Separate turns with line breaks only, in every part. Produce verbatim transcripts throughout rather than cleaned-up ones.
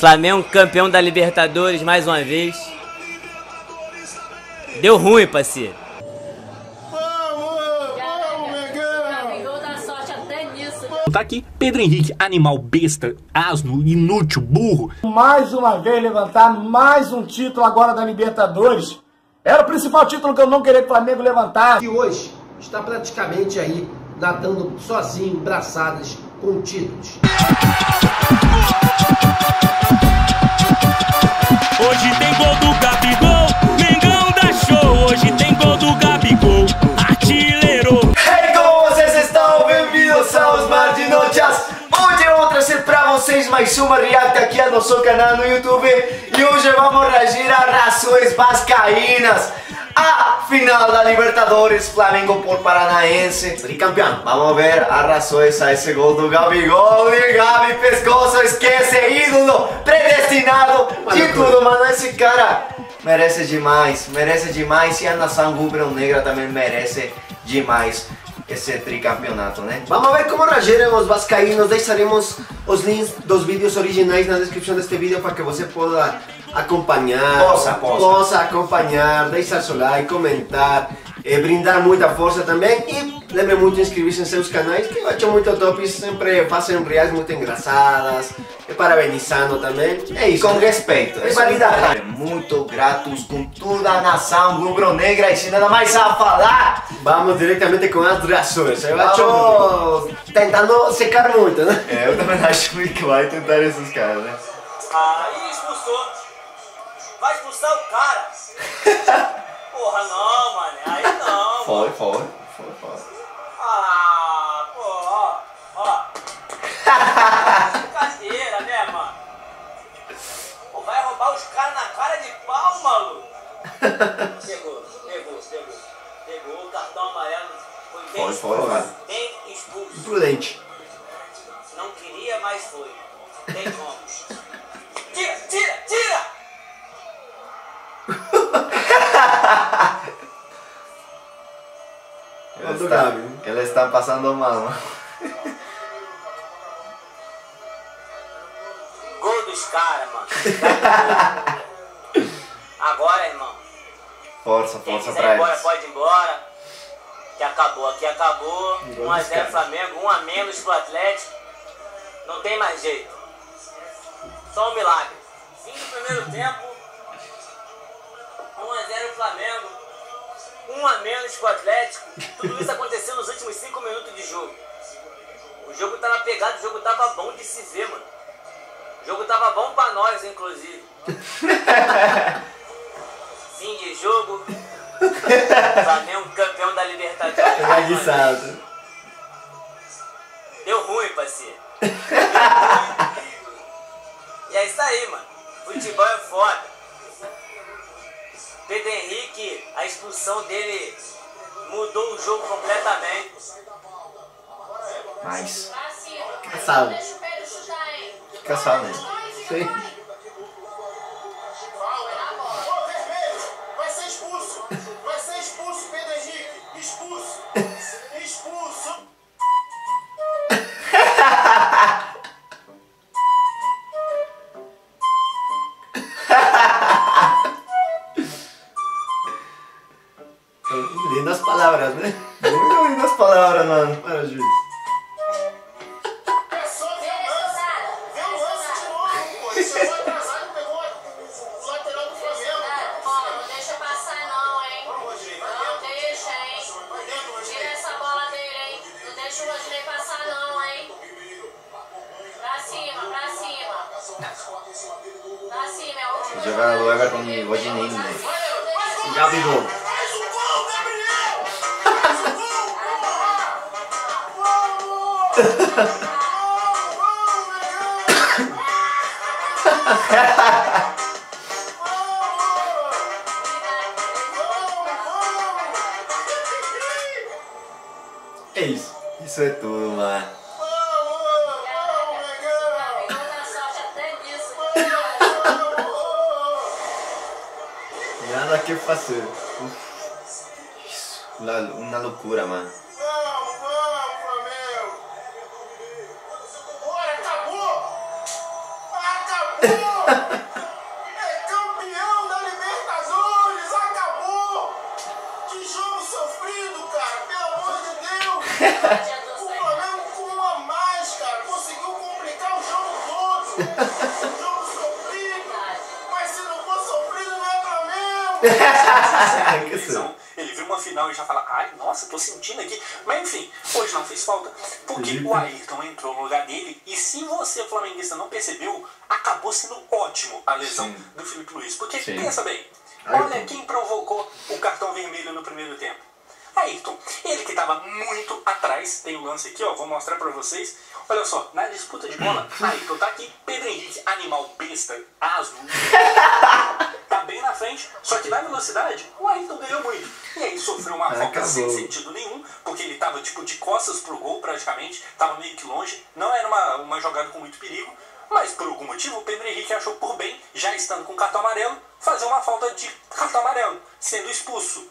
Flamengo campeão da Libertadores mais uma vez. Deu ruim, parceiro.
Tá aqui Pedro Henrique, animal, besta, asno, inútil, burro.
Mais uma vez levantar mais um título agora da Libertadores. Era o principal título que eu não queria que o Flamengo levantasse.
E hoje está praticamente aí nadando sozinho, braçadas com títulos.
Hoje tem gol do Gabigol, Mengão dá show. Hoje tem gol do Gabigol, artilheiro.
Hey, como vocês estão? Bem-vindos aos Mar de Notícias. Hoje eu vou trazer para vocês mais uma react aqui no nosso canal no YouTube. E hoje vamos reagir a Rações Vascaínas. A final da Libertadores, Flamengo por Paranaense, tricampeão. Vamos ver as razões a esse gol do Gabigol. E Gabi Pescoço, esquece, ídolo, predestinado de tudo, mano. Esse cara merece demais, merece demais. E a nação rubro-negra também merece demais esse tricampeonato, né?
Vamos ver como reagirem os vascaínos. Deixaremos os links dos vídeos originais na descrição deste vídeo para que você possa acompanhar,
Possa, possa.
possa acompanhar, deixar seu like, comentar, eh, brindar muita força também. E lembre muito de inscrever-se em seus canais, que eu acho muito top. Sempre fazem reações muito engraçadas, e parabenizando também. É isso,
Com
né?
respeito,
Rivalidade.
muito gratos com toda a nação rubro-negra. E sem nada mais a falar,
Vamos diretamente com as reações. Eu
Vamos.
acho tentando secar muito, né?
é, eu também acho que vai tentar esses caras, né?
Aí expulsou. Vai expulsar o cara. Porra, não, mano. Aí não.
Foi,
mano.
foi, foi, foi.
Ah, pô, ó. Ó. Brincadeira, né, mano? Pô, vai roubar os caras na cara de pau, maluco. Pegou, pegou, pegou. Pegou o cartão amarelo. Foi bem
Foi, foi,
expulso.
vai.
Bem expulso.
Prudente.
Não queria, mas foi. Tem como. Tira, tira, tira!
Eles
do
estão,
Gabi.
eles estão passando mal, mano.
Gol dos caras, mano. Agora, irmão.
Força,
Quem
força
quiser
pra
ir embora,
eles.
pode ir embora. Que acabou, aqui acabou.
Gol
um a
dos
zero
caras.
Flamengo, um a menos pro Atlético. Não tem mais jeito. Só um milagre. Fim do primeiro tempo. um a zero Flamengo. um a menos pro Atlético. Tudo isso aconteceu nos últimos cinco minutos de jogo. O jogo tava pegado, o jogo tava bom de se ver, mano. O jogo tava bom pra nós, inclusive. Fim de jogo. Flamengo campeão da Libertadores.
Preguiçado.
Deu ruim, parceiro. E é isso aí, mano. Futebol é foda. Pedro Henrique, a expulsão dele mudou o jogo completamente.
Mas,
Cansado.
cansado, né?
Sim.
Vai ser expulso! Vai ser expulso, Pedro Henrique! Expulso! Expulso!
Lindas palavras, né?
Muito lindas palavras, mano.
Para, juiz.
É só ver o lance! Vê o lance de novo, pô! Ele chegou atrasado e pegou o lateral do Flamengo!
Ó, não deixa passar não, hein?
Vamos, Rodinei, vai
Não
dentro!
deixa, hein?
Vai dentro,
Tira
Rodinei!
essa bola dele, hein? Não deixa o Rodinei passar não, hein? Pra cima, pra cima. Pra cima, é a última.
Jogando do Everton e Rodinei, né?
Gabigol.
Faz o gol, Gabriel! Faz o gol! Vamos!
É isso.
Isso é tudo, mano.
Gabigol dá sorte até nisso.
Nada que fazer. Uma, uma loucura, mano.
Vamos, vamos, Flamengo! Bora, acabou! Acabou!
É campeão da Libertadores, acabou! Que jogo sofrido, cara, pelo amor de Deus! O Flamengo com um a mais, cara, conseguiu complicar o jogo todo! Um jogo sofrido, mas se não for sofrido, não é Flamengo!
Ele viu uma final e já fala, ai, nossa, tô sentindo aqui. Mas enfim, hoje não fez falta, porque o Ayrton entrou no lugar dele. E se você, flamenguista, não percebeu, acabou sendo ótimo a lesão Sim. do Felipe Luiz. Porque, Sim. pensa bem, olha Ayrton. Quem provocou o cartão vermelho no primeiro tempo. Ayrton, ele que estava muito atrás, tem um lance aqui, ó, vou mostrar pra vocês. Olha só, na disputa de bola, Ayrton tá aqui, Pedro Henrique, animal besta, asno, tá bem na frente, só que na velocidade, o Ayrton ganhou muito. E aí sofreu uma falta Acabou. sem sentido nenhum, porque ele tava tipo de costas pro gol praticamente, tava meio que longe, não era uma, uma jogada com muito perigo, mas por algum motivo o Pedro Henrique achou por bem, já estando com cartão amarelo, fazer uma falta de cartão amarelo, sendo expulso.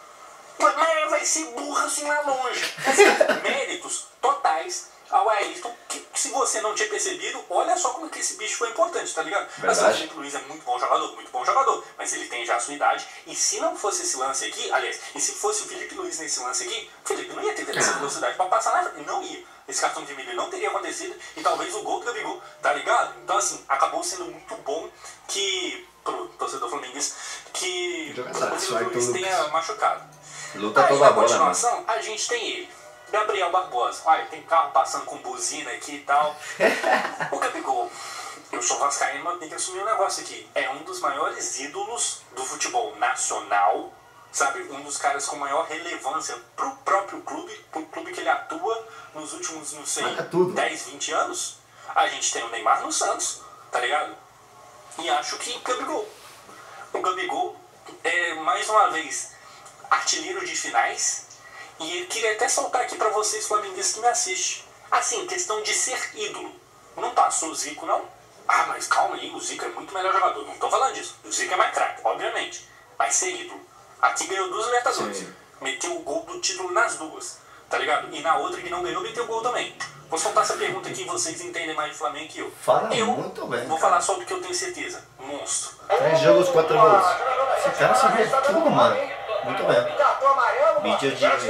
Mas vai ser burra assim lá longe. Assim, méritos totais ao Ayrton, que se você não tinha percebido, olha só como que esse bicho foi importante, tá ligado? Assim, o Felipe Luiz é muito bom jogador, muito bom jogador, mas ele tem já a sua idade, e se não fosse esse lance aqui, aliás, e se fosse o Felipe Luiz nesse lance aqui, o Felipe não ia ter essa velocidade pra passar na frente, não ia. Esse cartão de vermelho não teria acontecido, e talvez o gol do Gabigol, tá ligado? Então assim, acabou sendo muito bom que, pro torcedor flamenguista, que o Felipe Luiz tenha machucado.
Luta
Aí,
toda
na
a bola,
continuação,
mano.
a gente tem ele, Gabriel Barbosa. Olha, tem carro passando com buzina aqui e tal. O Gabigol, eu sou vascaíno, mas tenho que assumir um negócio aqui. É um dos maiores ídolos do futebol nacional, sabe? Um dos caras com maior relevância pro próprio clube, pro clube que ele atua nos últimos, não sei, dez, vinte anos. A gente tem o Neymar no Santos, tá ligado? E acho que o Gabigol. O Gabigol é, mais uma vez, artilheiro de finais. E eu queria até soltar aqui pra vocês, flamenguistas que me assistem. Assim, questão de ser ídolo. Não passou o Zico, não? Ah, mas calma aí, o Zico é muito melhor jogador. Não tô falando disso. O Zico é mais craque, obviamente. Mas ser ídolo. Aqui ganhou duas Libertadores. Sim. Meteu o gol do título nas duas. Tá ligado? E na outra que não ganhou, meteu o gol também. Vou soltar essa pergunta aqui, vocês entendem mais de Flamengo que eu.
Fala
eu
muito bem.
Vou
cara.
falar só do que eu tenho certeza. Monstro.
Três jogos, quatro gols. Esse cara sabe tudo, mano. Muito bem. Vídeo de demais.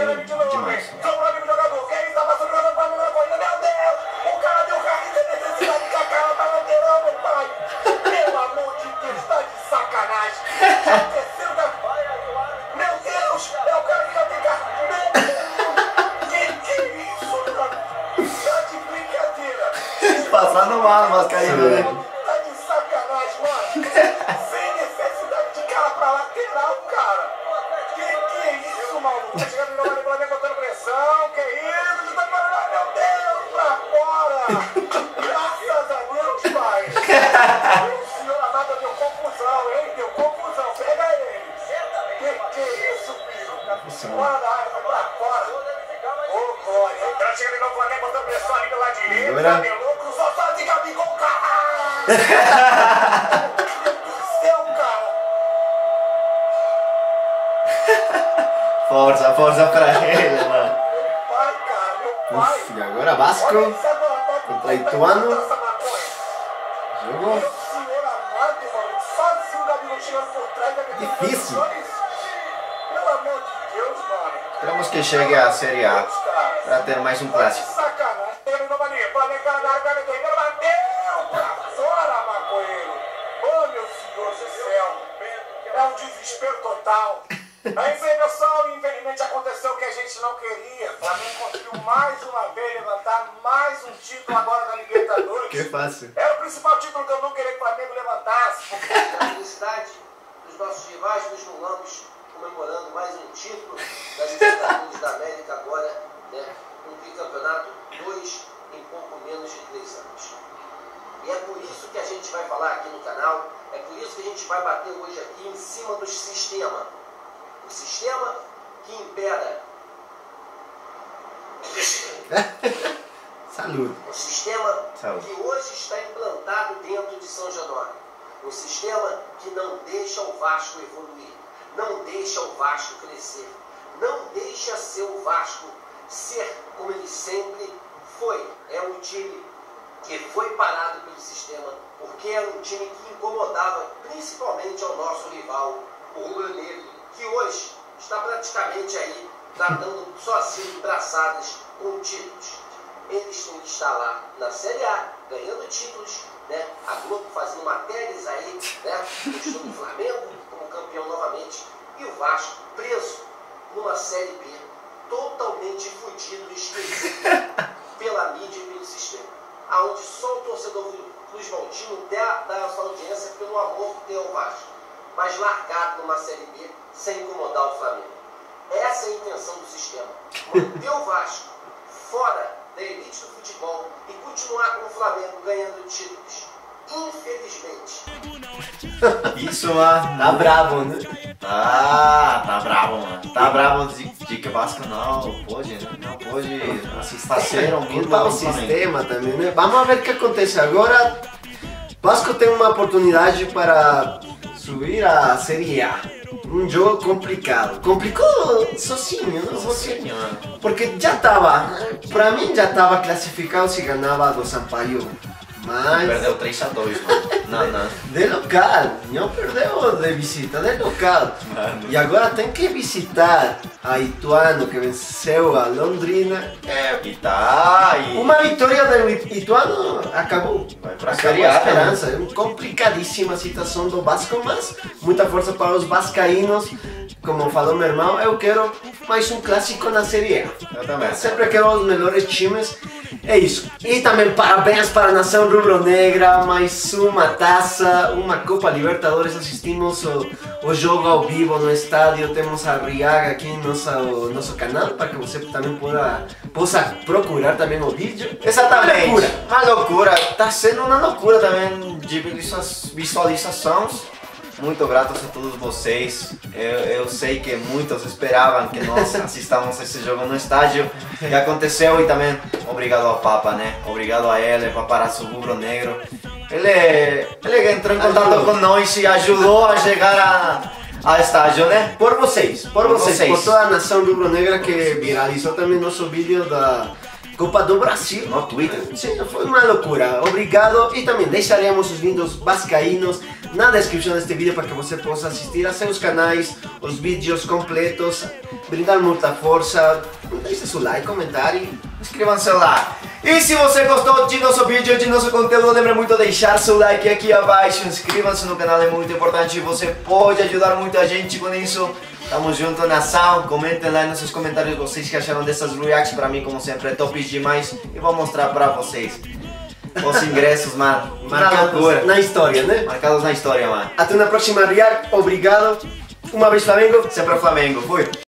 Passando mal, mas caiu, né?
Tá de sacanagem, mano. Sem necessidade de cara pra lateral, cara. Que que é isso, maluco? Tá chegando no Flamengo, Flamengo botando pressão. Que isso? Você tá falando, meu Deus, pra fora. Graças a Deus, pai. O senhor amado deu confusão, hein? Deu confusão. Pega ele. Que que é isso, filho? Fora da área, vai pra fora. Ô, glória. Tá chegando no Flamengo, botando pressão ali pela direita. Só só de Gabigol, caralho! Meu Deus do céu, cara!
Força, força pra ele, mano.
Meu pai, cara, meu pai!
Uf, e agora Vasco contra Ituano. Jogo
Meu senhor amado, mano, sozinho o Gabigol chegando por trás da minha
difícil.
Pelo amor de Deus, mano!
Esperamos que chegue a Série A para ter mais um clássico.
Sacanagem! Oh, meu Senhor do céu! É um desespero total! Mas aí, pessoal, infelizmente aconteceu o que a gente não queria. O Flamengo conseguiu mais uma vez levantar mais um título agora da Libertadores.
Que fácil.
Era o principal título que eu não queria que o Flamengo levantasse.
A felicidade dos nossos rivais nos Lambos, comemorando mais um título da Libertadores da América agora, né? Um bicampeonato, dois em pouco menos de três anos. E é por isso que a gente vai falar aqui no canal, é por isso que a gente vai bater hoje aqui em cima do sistema. O sistema que impera.
Saúde.
O sistema
Saúde.
que hoje está implantado dentro de São Januário. Um sistema que não deixa o Vasco evoluir, não deixa o Vasco crescer, não deixa seu Vasco ser como ele sempre foi. É um time que foi parado pelo sistema porque era um time que incomodava principalmente ao nosso rival, o rubro-negro, que hoje está praticamente aí nadando só assim, braçadas com títulos. Eles têm que estar lá na Série A, ganhando títulos, né? A Globo fazendo matérias aí, né? Mostrando o Flamengo como campeão novamente e o Vasco preso numa Série B, totalmente fudido e esquecido pela mídia e pelo sistema, aonde só o torcedor Luiz Maltino dá, dá a sua audiência pelo amor que tem ao Vasco, mas largado numa Série B sem incomodar o Flamengo. Essa é a intenção do sistema, manter o Vasco fora da elite do futebol e continuar com o Flamengo ganhando títulos. Infelizmente.
Isso, mano, tá bravo, né? Tá, tá bravo, mano. Tá bravo de, de que o Vasco não pode, né? Não pode fazer um
mesmo o sistema também, né? Vamos ver o que acontece agora. Vasco tem uma oportunidade para subir a Série A. Um jogo complicado. Complicou sozinho, não?
Sozinho,
porque já tava, pra mim já tava classificado se ganhava do Sampaio. Mas...
Perdeu três a dois, mano. Não, não.
De local, não perdeu de visita, de local. Mano. E agora tem que visitar a Ituano, que venceu a Londrina.
É, e tá. E...
Uma vitória do Ituano acabou.
Vai pra
acabou a esperança. É uma complicadíssima situação do Vasco, mas muita força para os vascaínos. Como falou meu irmão, eu quero mais um clássico na Série A.
Eu também.
Sempre quero os melhores times. É isso. E também parabéns para a nação rubro-negra, mais uma taça, uma Copa Libertadores. Assistimos o, o jogo ao vivo no estádio, temos a Riaga aqui no nosso, nosso canal, para que você também possa, possa procurar também o vídeo.
Exatamente.
Uma loucura.
Uma loucura, tá sendo uma loucura também de visualizações. Muito grato a todos vocês. Eu, eu sei que muitos esperavam que nós assistamos esse jogo no estádio e aconteceu. E também obrigado ao Papa, né? Obrigado a ele, Paparazzo Rubro Negro. Ele, ele entrou em contato com nós e ajudou a chegar a, ao estádio, né?
Por vocês, por, por vocês, vocês, por toda a nação Rubro Negra que viralizou também nosso vídeo da Copa do Brasil
no Twitter.
Sim, foi uma loucura. Obrigado. E também deixaremos os lindos vascaínos na descrição deste vídeo para que você possa assistir a seus canais, os vídeos completos, brindar muita força. Deixe seu like, comentário e
inscrevam-se lá. E se você gostou de nosso vídeo, de nosso conteúdo, lembre muito de deixar seu like aqui abaixo. Inscreva-se no canal, é muito importante. Você pode ajudar muito a gente com isso. Tamo junto, nação. Comentem lá nos seus comentários vocês que acharam dessas reacts. Pra mim, como sempre, é top demais. E vou mostrar pra vocês os ingressos, mano.
Marcados na história, né?
Marcados na história, mano.
Até na próxima react. Obrigado. Uma vez Flamengo,
sempre Flamengo. Fui.